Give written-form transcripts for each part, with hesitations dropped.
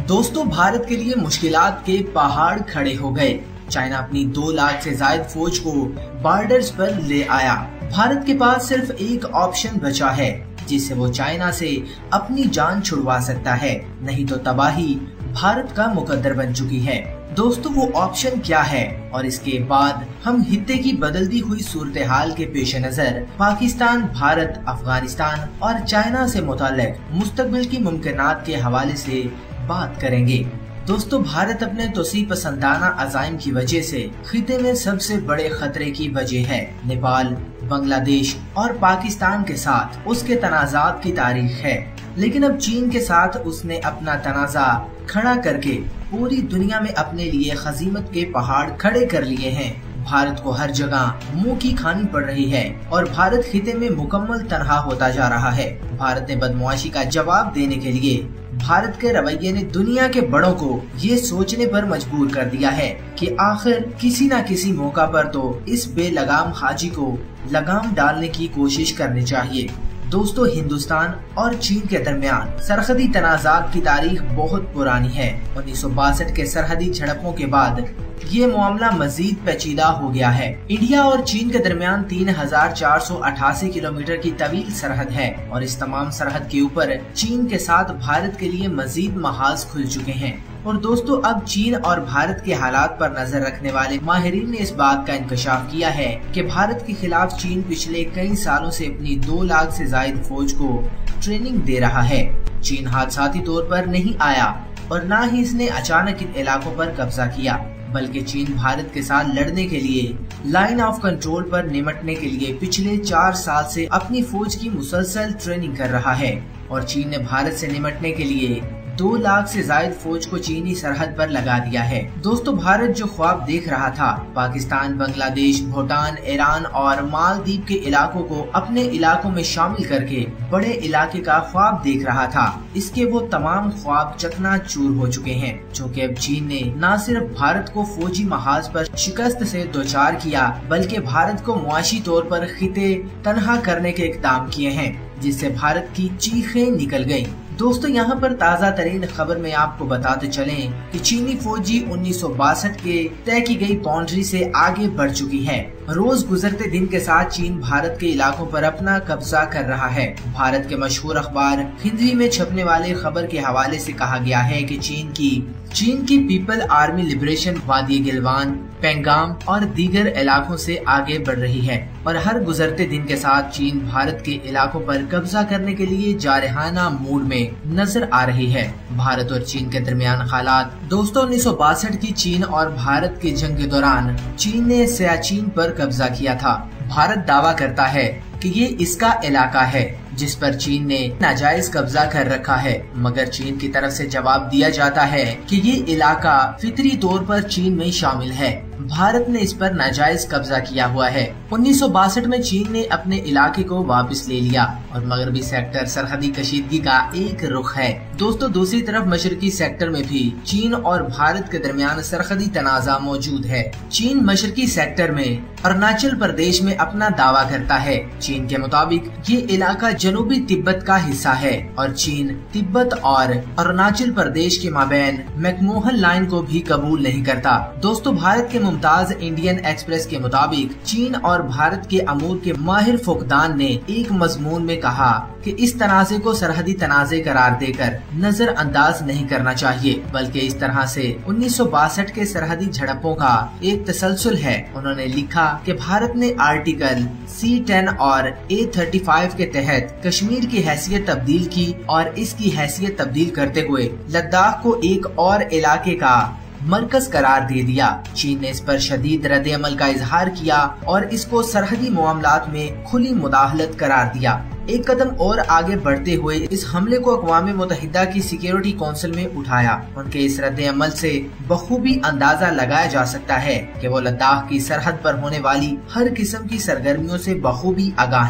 दोस्तों, भारत के लिए मुश्किलात के पहाड़ खड़े हो गए। चाइना अपनी 2 लाख से ज्यादा फौज को बॉर्डर्स पर ले आया। भारत के पास सिर्फ एक ऑप्शन बचा है जिससे वो चाइना से अपनी जान छुड़वा सकता है, नहीं तो तबाही भारत का मुकद्दर बन चुकी है। दोस्तों, वो ऑप्शन क्या है और इसके बाद हम हित्ते की बदलती हुई सूरत हाल के पेश नजर पाकिस्तान, भारत, अफगानिस्तान और चाइना से मुताल्लिक मुस्तकबिल की मुमकिनात के हवाले से बात करेंगे। दोस्तों, भारत अपने तोसी पसंदाना अज़ाइम की वजह से खिते में सबसे बड़े खतरे की वजह है। नेपाल, बांग्लादेश और पाकिस्तान के साथ उसके तनाज़ात की तारीख है, लेकिन अब चीन के साथ उसने अपना तनाज़ा खड़ा करके पूरी दुनिया में अपने लिए खजीमत के पहाड़ खड़े कर लिए हैं। भारत को हर जगह मुंह की खानी पड़ रही है और भारत खिते में मुकम्मल तनहा होता जा रहा है। भारत ने बदमाशी का जवाब देने के लिए भारत के रवैये ने दुनिया के बड़ों को ये सोचने पर मजबूर कर दिया है कि आखिर किसी न किसी मौका पर तो इस बेलगाम हाजी को लगाम डालने की कोशिश करनी चाहिए। दोस्तों, हिंदुस्तान और चीन के दरमियान सरहदी तनाज़ात की तारीख बहुत पुरानी है। 1962 के सरहदी झड़पों के बाद ये मामला मजीद पेचीदा हो गया है। इंडिया और चीन के दरमियान 3488 किलोमीटर की तवील सरहद है और इस तमाम सरहद के ऊपर चीन के साथ भारत के लिए मजीद महाज खुल चुके हैं। और दोस्तों, अब चीन और भारत के हालात पर नजर रखने वाले माहिरीन ने इस बात का इंकशाफ किया है कि भारत के खिलाफ चीन पिछले कई सालों से अपनी 2 लाख से ज्यादा फौज को ट्रेनिंग दे रहा है। चीन हादसाती तौर पर नहीं आया और न ही इसने अचानक इन इलाकों पर कब्जा किया, बल्कि चीन भारत के साथ लड़ने के लिए लाइन ऑफ कंट्रोल पर निपटने के लिए पिछले 4 साल से अपनी फौज की मुसलसल ट्रेनिंग कर रहा है। और चीन ने भारत से निपटने के लिए 2 लाख से ज्यादा फौज को चीनी सरहद पर लगा दिया है। दोस्तों, भारत जो ख्वाब देख रहा था पाकिस्तान, बांग्लादेश, भूटान, ईरान और मालदीव के इलाकों को अपने इलाकों में शामिल करके बड़े इलाके का ख्वाब देख रहा था, इसके वो तमाम ख्वाब चकनाचूर हो चुके हैं, क्योंकि अब चीन ने न सिर्फ भारत को फौजी महाज पर शिकस्त से दोचार किया, बल्कि भारत को मुआशी तौर पर खिते तनहा करने के इक़दाम किए हैं, जिससे भारत की चीखें निकल गयी। दोस्तों, यहाँ पर ताज़ा तरीन खबर में आपको बताते चलें कि चीनी फौजी 1962 के तय की गई बाउंड्री से आगे बढ़ चुकी है। रोज गुजरते दिन के साथ चीन भारत के इलाकों पर अपना कब्जा कर रहा है। भारत के मशहूर अखबार हिंदी में छपने वाले खबर के हवाले से कहा गया है कि चीन की पीपल आर्मी लिबरेशन वादी गिलवान, पेंगाम और दीगर इलाकों से आगे बढ़ रही है और हर गुजरते दिन के साथ चीन भारत के इलाकों पर कब्जा करने के लिए जारहाना मूड में नजर आ रही है। भारत और चीन के दरमियान हालात। दोस्तों, 1962 की चीन और भारत की जंग के दौरान चीन ने सियाचिन पर कब्जा किया था। भारत दावा करता है कि ये इसका इलाका है जिस पर चीन ने नाजायज कब्जा कर रखा है, मगर चीन की तरफ से जवाब दिया जाता है कि ये इलाका फितरी तौर पर चीन में शामिल है। भारत ने इस पर नाजायज कब्जा किया हुआ है। 1962 में चीन ने अपने इलाके को वापस ले लिया और मगरबी सेक्टर सरहदी कशीदगी का एक रुख है। दोस्तों, दूसरी तरफ मशरकी सेक्टर में भी चीन और भारत के दरमियान सरहदी तनाज़ा मौजूद है। चीन मशरकी सेक्टर में अरुणाचल प्रदेश में अपना दावा करता है। चीन के मुताबिक ये इलाका जनूबी तिब्बत का हिस्सा है और चीन तिब्बत और अरुणाचल प्रदेश के माबैन मैकमोहन लाइन को भी कबूल नहीं करता। दोस्तों, भारत के मुमताज इंडियन एक्सप्रेस के मुताबिक चीन और भारत के अमूर के माहिर फुकदान ने एक मजमून में कहा कि इस तनाज़े को सरहदी तनाज़े करार देकर नजर अंदाज नहीं करना चाहिए, बल्कि इस तरह से 1962 के सरहदी झड़पों का एक तसलसल है। उन्होंने लिखा कि भारत ने आर्टिकल C10 और A35 के तहत कश्मीर की हैसियत तब्दील की और इसकी हैसियत तब्दील करते हुए लद्दाख को एक और इलाके का मरकज करार दे दिया। चीन ने इस पर शदीद रद्द अमल का इजहार किया और इसको सरहदी मामलात में खुली मुदाखलत करार दिया। एक कदम और आगे बढ़ते हुए इस हमले को अक़वाम मुत्तहिदा की सिक्योरिटी काउंसिल में उठाया। उनके इस रद्द अमल से बखूबी अंदाजा लगाया जा सकता है कि वो लद्दाख की सरहद पर होने वाली हर किस्म की सरगर्मियों से बखूबी आगाह हैं।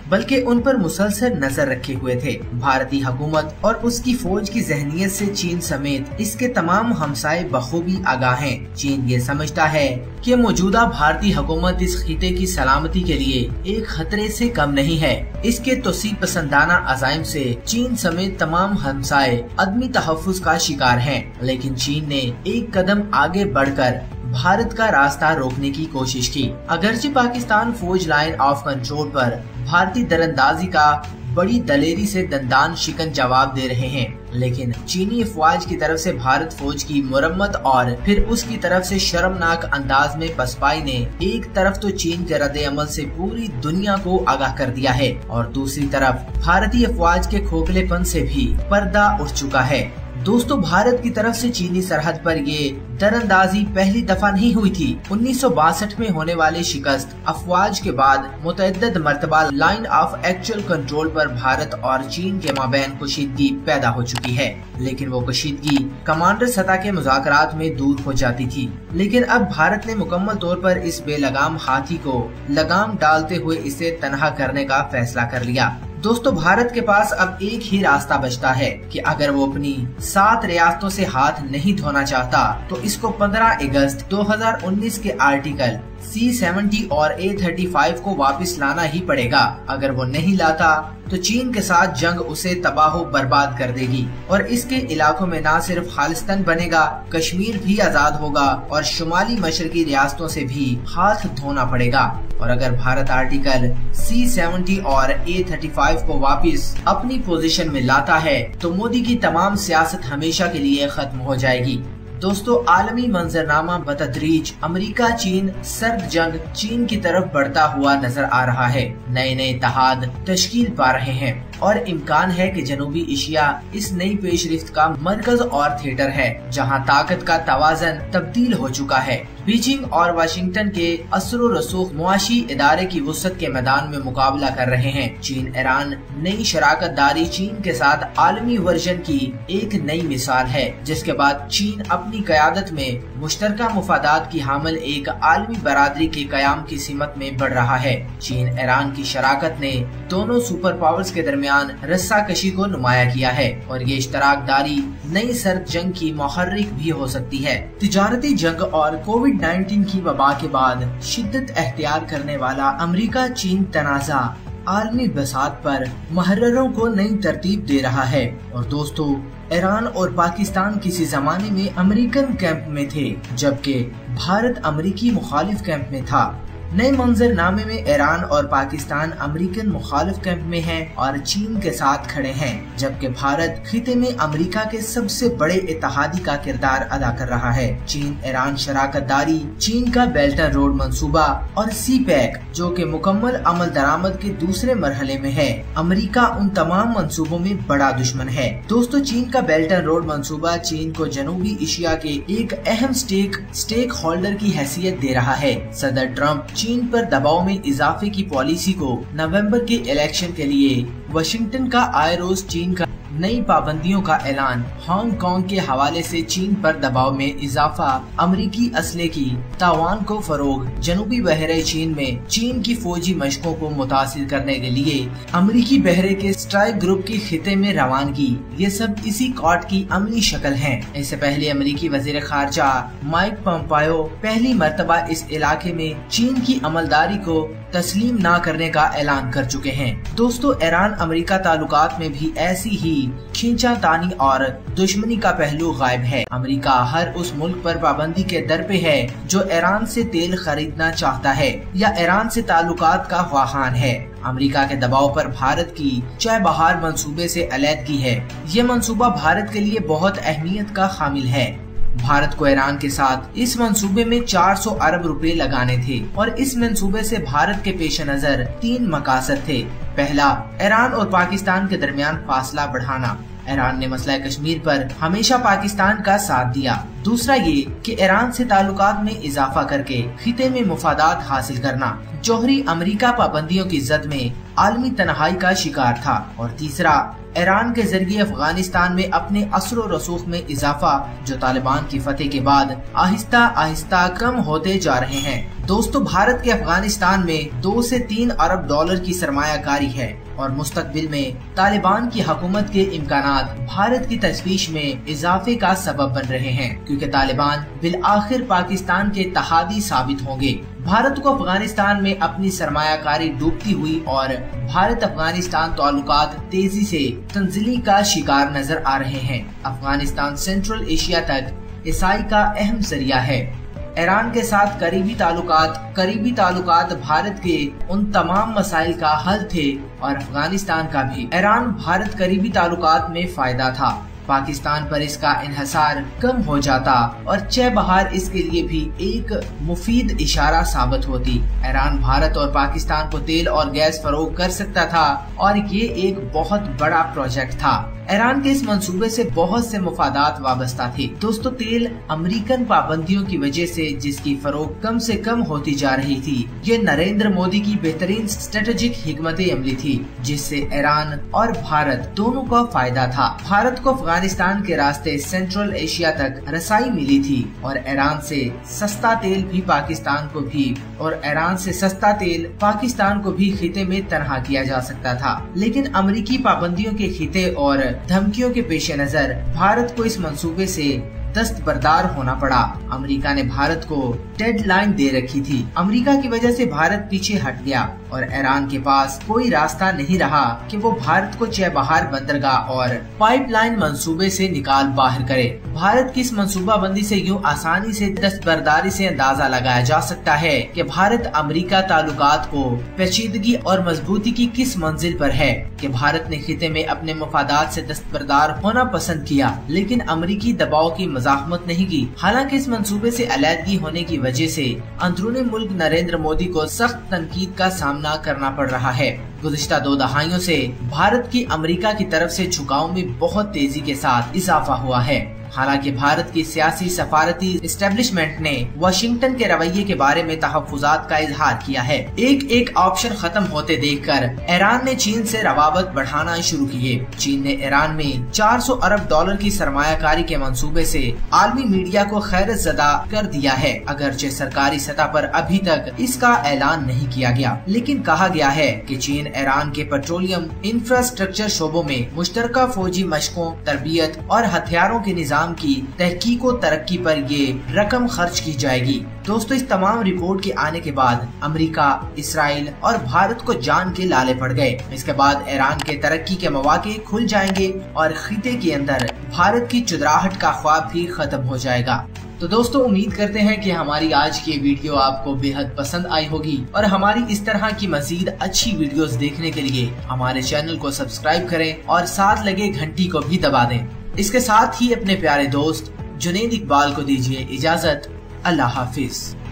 बल्कि उन पर मुसलसल नजर रखे हुए थे। भारतीय हुकूमत और उसकी फौज की जहनियत से चीन समेत इसके तमाम हमसाए बखूबी आगाह हैं। चीन ये समझता है कि मौजूदा भारतीय हुकूमत इस खिते की सलामती के लिए एक खतरे से कम नहीं है। इसके तोसी पसंदाना अज़ाइम से चीन समेत तमाम हमसाए अदमी तहफ़्फ़ुज़ का शिकार हैं। लेकिन चीन ने एक कदम आगे बढ़कर भारत का रास्ता रोकने की कोशिश की। अगरचे पाकिस्तान फौज लाइन ऑफ कंट्रोल पर भारतीय दरअंदाजी का बड़ी दलेरी से दंदान शिकन जवाब दे रहे हैं, लेकिन चीनी अफवाज की तरफ से भारत फौज की मुरम्मत और फिर उसकी तरफ से शर्मनाक अंदाज में पसपाई ने एक तरफ तो चीन के रद्द अमल से पूरी दुनिया को आगाह कर दिया है और दूसरी तरफ भारतीय अफवाज के खोखलेपन से भी पर्दा उठ चुका है। दोस्तों, भारत की तरफ से चीनी सरहद पर ये दरअंदाजी पहली दफा नहीं हुई थी। 1962 में होने वाली शिकस्त अफवाज के बाद मुतअद्दिद मर्तबा लाइन ऑफ एक्चुअल कंट्रोल पर भारत और चीन के माबैन कशीदगी पैदा हो चुकी है, लेकिन वो कशीदगी कमांडर सतह के मुज़ाकरात में दूर हो जाती थी। लेकिन अब भारत ने मुकम्मल तौर पर इस बेलगाम हाथी को लगाम डालते हुए इसे तनहा करने का फैसला कर लिया। दोस्तों, भारत के पास अब एक ही रास्ता बचता है कि अगर वो अपनी 7 रियासतों से हाथ नहीं धोना चाहता तो इसको 15 अगस्त 2019 के आर्टिकल C-70 और A-35 को वापस लाना ही पड़ेगा। अगर वो नहीं लाता तो चीन के साथ जंग उसे तबाह बर्बाद कर देगी और इसके इलाकों में न सिर्फ खालिस्तान बनेगा, कश्मीर भी आजाद होगा और शुमाली मशरकी रियासतों से भी हाथ धोना पड़ेगा। और अगर भारत आर्टिकल C-70 और A-35 को वापस अपनी पोजीशन में लाता है तो मोदी की तमाम सियासत हमेशा के लिए खत्म हो जाएगी। दोस्तों, आलमी मंजरनामा बतदरीज अमेरिका चीन सर्द जंग चीन की तरफ बढ़ता हुआ नजर आ रहा है। नए नए इत्तेहाद तश्कील पा रहे हैं और इम्कान है कि जनूबी एशिया इस नई पेशरफ्त का मरकज और थिएटर है, जहां ताकत का तवाज़न तब्दील हो चुका है। बीजिंग और वाशिंगटन के असर रसूख मुआशी इदारे की वुसअत के मैदान में मुकाबला कर रहे हैं। चीन ईरान नई शराकत दारी चीन के साथ आलमी वर्जन की एक नई मिसाल है, जिसके बाद चीन अपनी क़यादत में मुश्तरका मुफादात की हामिल एक आलमी बरादरी के कयाम की सिमत में बढ़ रहा है। चीन ईरान की शराकत ने दोनों सुपर पावर्स के दरमियान रस्सा कशी को नुमाया किया है और ये इश्तराकदारी नई सर्द जंग की मुहर्रिक भी हो सकती है। तिजारती जंग और कोविड-19 की वबा के बाद शिद्दत एख्तियार करने वाला अमेरिका चीन तनाज़ा आलमी बसात पर मुहर्ररों को नई तरतीब दे रहा है। और दोस्तों, ईरान और पाकिस्तान किसी जमाने में अमेरिकन कैंप में थे, जबकि भारत अमेरिकी मुखालिफ कैंप में था। नए मंजरनामे में ईरान और पाकिस्तान अमेरिकन मुखालिफ कैंप में हैं और चीन के साथ खड़े हैं, जबकि भारत खिते में अमेरिका के सबसे बड़े इत्तेहादी का किरदार अदा कर रहा है। चीन ईरान शराकत दारी, चीन का बेल्ट एंड रोड मंसूबा और CPEC जो कि मुकम्मल अमल दरामद के दूसरे मरहले में है, अमेरिका उन तमाम मंसूबों में बड़ा दुश्मन है। दोस्तों, चीन का बेल्ट एंड रोड मंसूबा चीन को जनूबी एशिया के एक अहम स्टेक होल्डर की हैसियत दे रहा है। सदर ट्रंप चीन पर दबाव में इजाफे की पॉलिसी को नवंबर के इलेक्शन के लिए वाशिंगटन का आए रोज चीन का नई पाबंदियों का ऐलान, हांगकांग के हवाले से चीन पर दबाव में इजाफा, अमेरिकी असले की तावान को फरोग, जनूबी बहरे चीन में चीन की फौजी मशकों को मुतासिर करने के लिए अमेरिकी बहरे के स्ट्राइक ग्रुप की खिते में रवानगी, ये सब इसी कॉट की अमली शक्ल है। इससे पहले अमेरिकी वजीर खारजा माइक पोम्पियो पहली मर्तबा इस इलाके में चीन की अमलदारी को तस्लीम न करने का ऐलान कर चुके हैं। दोस्तों, ईरान अमेरिका ताल्लुकात में भी ऐसी ही खींचातानी और दुश्मनी का पहलू गायब है। अमेरिका हर उस मुल्क पर पाबंदी के दर पे है जो ईरान से तेल खरीदना चाहता है या ईरान से ताल्लुकात का ख्वाहान है। अमेरिका के दबाव पर भारत की चाय बहार मंसूबे से अलहदगी है। ये मंसूबा भारत के लिए बहुत अहमियत का हामिल है। भारत को ईरान के साथ इस मंसूबे में 400 अरब रुपए लगाने थे और इस मंसूबे से भारत के पेश नजर 3 मकासद थे। पहला, ईरान और पाकिस्तान के दरमियान फासला बढ़ाना। ईरान ने मसला कश्मीर पर हमेशा पाकिस्तान का साथ दिया। दूसरा ये कि ईरान से ताल्लुकात में इजाफा करके खिते में मुफादात हासिल करना। जौहरी अमेरिका पाबंदियों की जद में आलमी तनहाई का शिकार था। और तीसरा, ईरान के जरिए अफगानिस्तान में अपने असर और रसूख में इजाफा, जो तालिबान की फतेह के बाद आहिस्ता आहिस्ता कम होते जा रहे हैं। दोस्तों भारत के अफगानिस्तान में 2 से 3 अरब डॉलर की सरमायाकारी है और मुस्तकबिल में तालिबान की हुकूमत के इम्कानात भारत की तशवीश में इजाफे का सबब बन रहे हैं, क्योंकि तालिबान बिल आखिर पाकिस्तान के तहादी साबित होंगे। भारत को अफगानिस्तान में अपनी सरमायाकारी डूबती हुई और भारत अफगानिस्तान ताल्लुकात तेजी से तंजिली का शिकार नजर आ रहे हैं। अफगानिस्तान सेंट्रल एशिया तक ईसाई का अहम जरिया है। ईरान के साथ करीबी ताल्लुकात भारत के उन तमाम मसाइल का हल थे और अफगानिस्तान का भी ईरान भारत करीबी ताल्लुकात में फायदा था। पाकिस्तान पर इसका इन्हसार कम हो जाता और चबहार इसके लिए भी एक मुफीद इशारा साबित होती। ईरान भारत और पाकिस्तान को तेल और गैस फरोख्त कर सकता था और ये एक बहुत बड़ा प्रोजेक्ट था। ईरान के इस मंसूबे से बहुत से मुफादात वाबस्ता थे। दोस्तों तेल अमेरिकन पाबंदियों की वजह से जिसकी फरोख्त कम से कम होती जा रही थी, ये नरेंद्र मोदी की बेहतरीन स्ट्रेटेजिक हिकमत अमली थी, जिससे ईरान और भारत दोनों का फायदा था। भारत को अफगानिस्तान के रास्ते सेंट्रल एशिया तक रसाई मिली थी और ईरान से सस्ता तेल पाकिस्तान को भी खिते में तनहा किया जा सकता था। लेकिन अमेरिकी पाबंदियों के खिते और धमकियों के पेश नजर भारत को इस मंसूबे से दस्तबरदार होना पड़ा। अमेरिका ने भारत को डेडलाइन दे रखी थी। अमेरिका की वजह से भारत पीछे हट गया और ईरान के पास कोई रास्ता नहीं रहा कि वो भारत को चबहार बंदरगाह और पाइपलाइन मंसूबे से निकाल बाहर करे। भारत की इस मंसूबा बंदी से यूं आसानी से दस्तबरदारी से अंदाजा लगाया जा सकता है कि भारत अमेरिका ताल्लुकात को पेचीदगी और मजबूती की किस मंजिल पर है कि भारत ने खिते में अपने मफादात से दस्तबरदार होना पसंद किया, लेकिन अमेरिकी दबाव की मजाकमत नहीं की। हालांकि इस मंसूबे से अलहदगी होने की वजह से अंदरूनी मुल्क नरेंद्र मोदी को सख्त तनकीद का सामना करना पड़ रहा है। गुज़िश्ता 2 दहाइयों से भारत की अमेरिका की तरफ से झुकाव में बहुत तेजी के साथ इजाफा हुआ है। हालांकि भारत की सियासी सफारती एस्टेब्लिशमेंट ने वाशिंगटन के रवैये के बारे में तहफ्फुज़ात का इजहार किया है। एक ऑप्शन खत्म होते देखकर ईरान ने चीन से रवाबत बढ़ाना शुरू किए। चीन ने ईरान में 400 अरब डॉलर की सरमायाकारी के मंसूबे से आलमी मीडिया को खैरत ज़दा कर दिया है। अगरचे सरकारी सतह पर अभी तक इसका ऐलान नहीं किया गया, लेकिन कहा गया है कि चीन ईरान के पेट्रोलियम इंफ्रास्ट्रक्चर शोबों में मुश्तरका फौजी मशकों, तरबियत और हथियारों के निजाम की तहकीक और तरक्की पर ये रकम खर्च की जाएगी। दोस्तों इस तमाम रिपोर्ट के आने के बाद अमेरिका, इसराइल और भारत को जान के लाले पड़ गए। इसके बाद ईरान के तरक्की के मौके खुल जाएंगे और खिते के अंदर भारत की चुदराहट का ख्वाब भी खत्म हो जाएगा। तो दोस्तों उम्मीद करते हैं कि हमारी आज की वीडियो आपको बेहद पसंद आई होगी और हमारी इस तरह की मजीद अच्छी वीडियोस देखने के लिए हमारे चैनल को सब्सक्राइब करें और साथ लगे घंटी को भी दबा दें। इसके साथ ही अपने प्यारे दोस्त जुनैद इकबाल को दीजिए इजाजत। अल्लाह हाफिज।